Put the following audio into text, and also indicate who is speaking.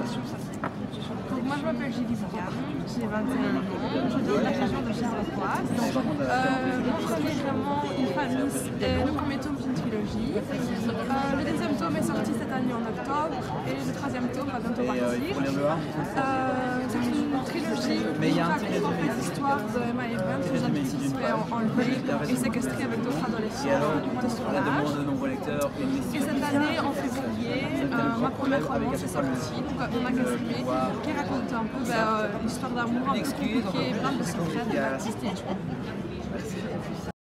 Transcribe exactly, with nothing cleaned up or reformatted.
Speaker 1: Donc moi je m'appelle Julie Boucan, j'ai vingt et un ans, je viens de la région de Charleroi. Euh, mon premier vraiment une famille, c'était le premier tome d'une trilogie. Euh, le deuxième tome est sorti cette année en octobre et le troisième tome va bientôt partir. Euh, c'est une trilogie qui raconte en fait l'histoire de Emma Evans, une jeune fille qui se fait enlever et séquestrer avec d'autres adolescents de son âge. Et cette année, en février, euh, ma première romance est sortie, donc On a Casimé, qui raconte un peu ben, l'histoire d'amour un peu compliquée, plein de secrets, de baptistes et